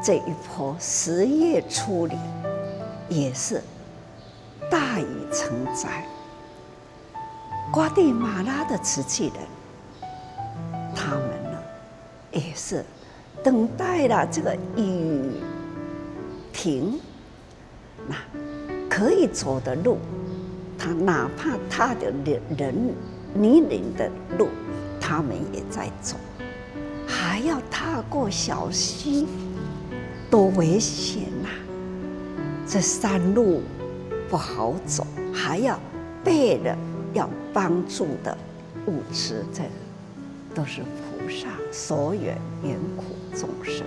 这一波10月初里，也是大雨成灾。瓜地马拉的慈济人，他们呢也是等待了这个雨停，那可以走的路，他哪怕他的泥泞的路，他们也在走，还要踏过小溪，多危险呐！这山路不好走，还要备了要帮助的物资，这都是菩萨所愿缘苦众生。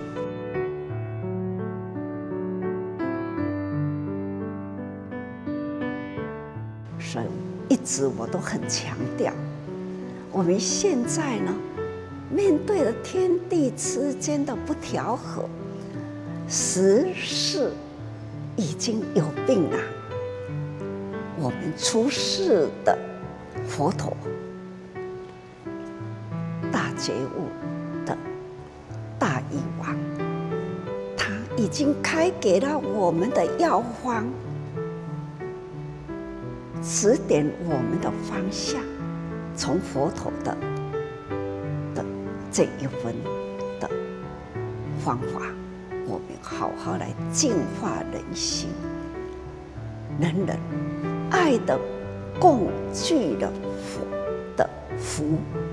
所以一直我都很强调，我们现在呢，面对了天地之间的不调和，时事已经有病了。我们出世的佛陀，大觉悟的大医王，他已经开给了我们的药方，指点我们的方向。从佛陀的这一份的方法，我们好好来净化人心，人人爱的共聚的福，